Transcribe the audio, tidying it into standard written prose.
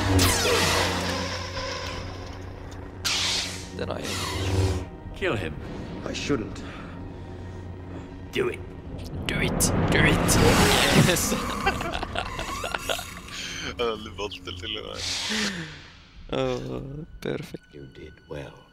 Deny. Kill him. I shouldn't. Do it. Do it! Do it! Yes! Aldrig valt det till och med. Oh, perfect. You did well.